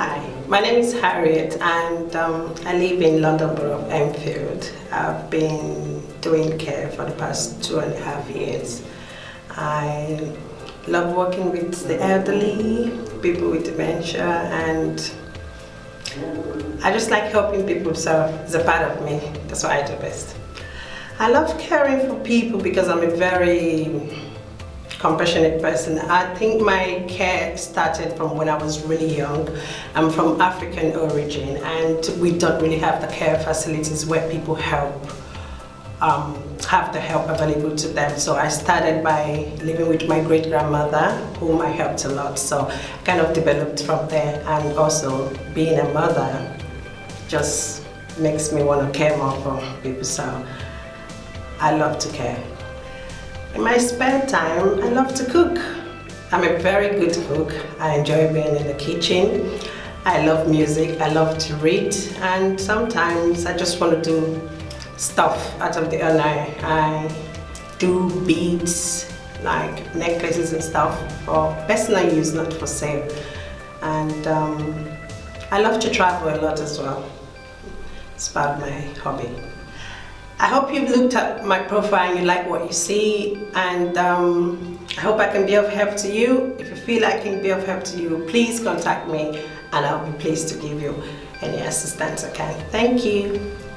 Hi, my name is Harriet and I live in London Borough of Enfield. I've been doing care for the past 2.5 years. I love working with the elderly, people with dementia, and I just like helping people, so it's a part of me. That's what I do best. I love caring for people because I'm a very compassionate person. I think my care started from when I was really young. I'm from African origin and we don't really have the care facilities where people have the help available to them. So I started by living with my great-grandmother, whom I helped a lot. So I kind of developed from there, and also being a mother just makes me want to care more for people. So I love to care. In my spare time, I love to cook. I'm a very good cook. I enjoy being in the kitchen. I love music, I love to read, and sometimes I just want to do stuff out of the ordinary. I do beads, like necklaces and stuff, for personal use, not for sale. And I love to travel a lot as well. It's part of my hobby. I hope you've looked at my profile and you like what you see, and I hope I can be of help to you. If you feel I can be of help to you, please contact me and I'll be pleased to give you any assistance I can. Thank you.